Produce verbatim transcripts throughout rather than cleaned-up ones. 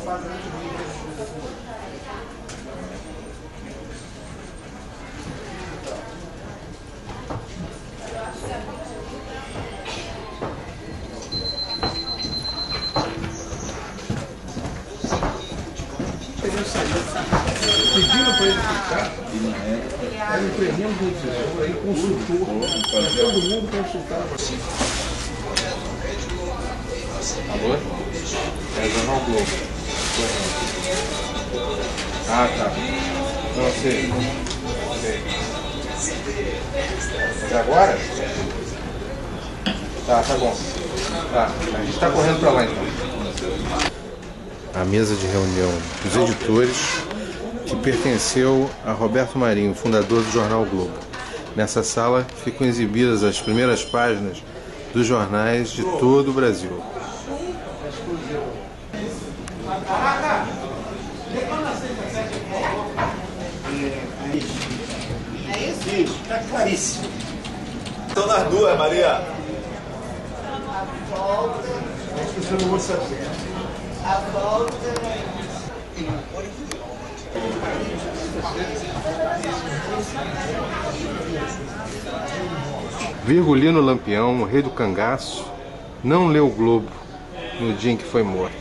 Pediram para ele ficar, aí o tremendo do tesouro, aí consultou, todo mundo consultava. Alô? É Jornal Globo. Ah, tá. Não, sei. sei. Mas agora? Tá, tá bom. Tá, a gente tá correndo pra lá então. A mesa de reunião dos editores, que pertenceu a Roberto Marinho, fundador do Jornal Globo. Nessa sala ficam exibidas as primeiras páginas dos jornais de todo o Brasil. É isso? Tá claríssimo. Estão nas duas, Maria. A volta. A volta. Virgulino Lampião, o rei do cangaço, não leu o Globo no dia em que foi morto.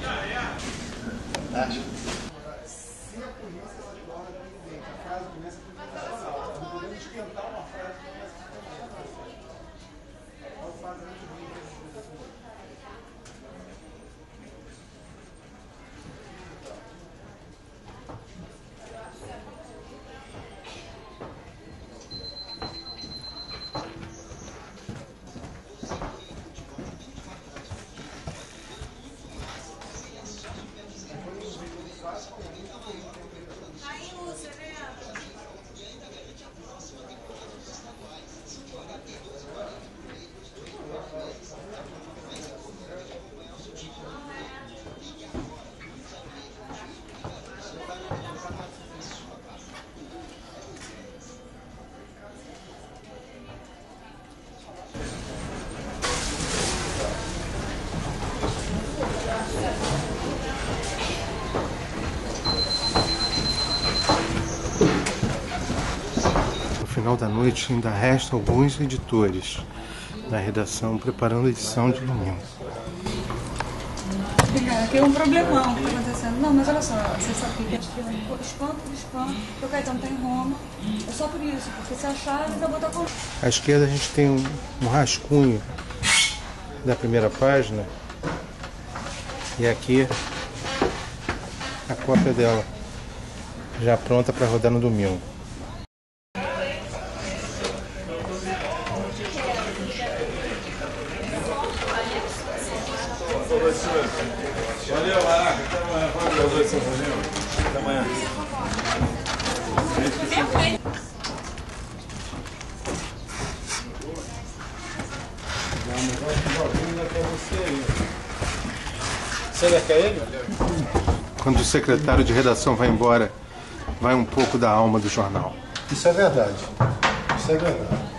No final da noite ainda restam alguns editores na redação preparando a edição de domingo. Aqui é um problemão que está acontecendo. Não, mas olha só, você sabe que espanto por espanto, o Caetano está em Roma. É só por isso, porque se achar, ele vai botar com. À esquerda a gente tem um, um rascunho da primeira página e aqui a cópia dela, já pronta para rodar no domingo. Valeu, Maraca. Até amanhã. Até amanhã. Você ainda quer ele? Quando o secretário de redação vai embora, vai um pouco da alma do jornal. Isso é verdade. Isso é verdade.